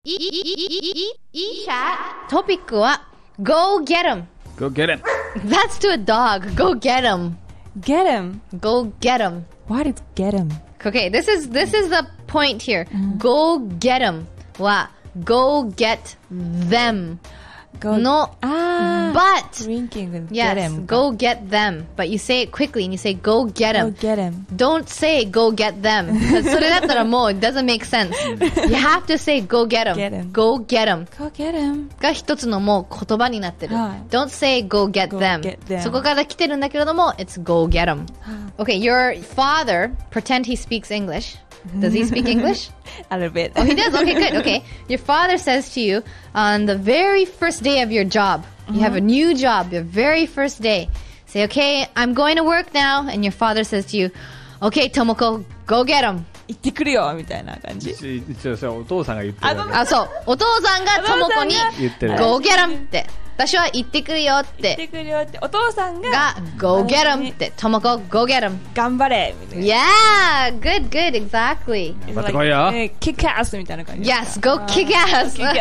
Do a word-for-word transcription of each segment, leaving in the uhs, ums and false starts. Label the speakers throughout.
Speaker 1: トピックは Go get him.
Speaker 2: Go get him.
Speaker 1: That's to a dog. Go get him.
Speaker 3: Get him.
Speaker 1: Go get him.
Speaker 3: What is get him?
Speaker 1: Okay, this is this is the point here. Go get him は Go get them.
Speaker 3: Go.
Speaker 1: No.
Speaker 3: Ah.
Speaker 1: But
Speaker 3: Drinking and
Speaker 1: yes,
Speaker 3: get him.
Speaker 1: go get them. But you say it quickly and you say go get
Speaker 3: Go
Speaker 1: him.
Speaker 3: get him.
Speaker 1: Don't say go get them. Because それだったらもう it doesn't make sense. You have to say go get him.
Speaker 3: Get him.
Speaker 1: Go get him.
Speaker 3: Go get him.
Speaker 1: が一つのもう言葉になってる。
Speaker 3: はい
Speaker 1: Don't say go get
Speaker 3: Go
Speaker 1: them.
Speaker 3: get them.
Speaker 1: そこから来てるんだけれども It's go get him. Okay, your father, pretend he speaks English. Does he speak English?
Speaker 3: A little bit.
Speaker 1: Oh, he does? Okay, good. Okay. Your father says to you on the very first day of your job, you have a new job, your very first day. Say, okay, I'm going to work now. And your father says to you, okay, Tomoko, go get him.
Speaker 3: 行ってくるよみたいな感じ。
Speaker 2: 一一応それお父さんが言ってるわけ。
Speaker 1: あ、そう。お父さんがともこに
Speaker 2: 言ってる。
Speaker 1: Go get him って。私は行ってくるよっ。
Speaker 3: 行っててくるよって。お父さんが
Speaker 1: が Go get him って。ともこ Go get him.
Speaker 3: 頑張れみたいな。
Speaker 1: Yeah! Good, good. Exactly.
Speaker 2: 頑張ってこいよ。
Speaker 3: えーキックアスみたいな感じ。
Speaker 1: Yes, go kick ass.
Speaker 3: kick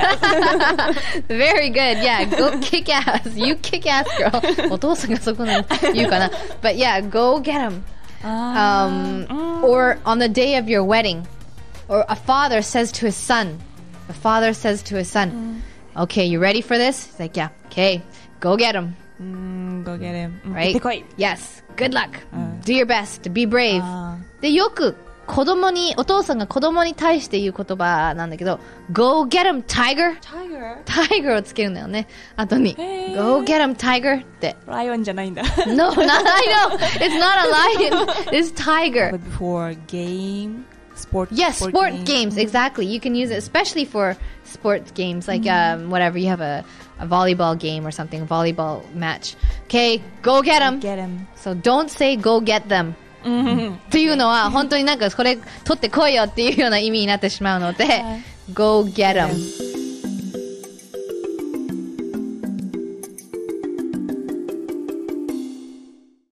Speaker 1: Very good. Yeah, go kick ass. You kick ass, girl. お父さんがそこに言うかな。But yeah, go get him. Um, or on the day of your wedding, or a father says to his son, a father says to his son, okay, you ready for this? He's like, yeah, okay, go get him.
Speaker 3: うーん、go get him. うん
Speaker 1: Right?
Speaker 3: 行ってこい。
Speaker 1: Yes, good luck. Do your best. Be brave.
Speaker 3: あ
Speaker 1: で、よく子供に、お父さんが子供に対して言う言葉なんだけど、Go get him, tiger.
Speaker 3: ー Tiger?
Speaker 1: Tiger をつけるんだよね。後に。
Speaker 3: へー
Speaker 1: Go get him, tiger って。
Speaker 3: ライオンじゃないんだ。
Speaker 1: No, not, I know. It's not a lion. It's tiger.
Speaker 3: But for game, sport,
Speaker 1: Yes, sport games. Exactly. You can use it, especially for sports games, like um, whatever. You have a, a volleyball game or something, a volleyball match. Okay, go get him.
Speaker 3: Get him.
Speaker 1: So don't say go get them. っていうのは本当になんかこれ取ってこいよっていうような意味になってしまうので、Go get them.